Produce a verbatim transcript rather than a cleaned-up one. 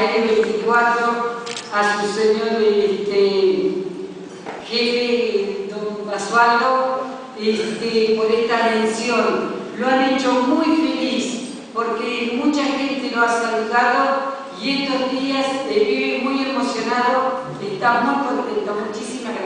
L veinticuatro, a su señor este, jefe, don Basualdo, este, por esta mención. Lo han hecho muy feliz porque mucha gente lo ha saludado y estos días eh, vive muy emocionado, está muy contento. Muchísimas gracias.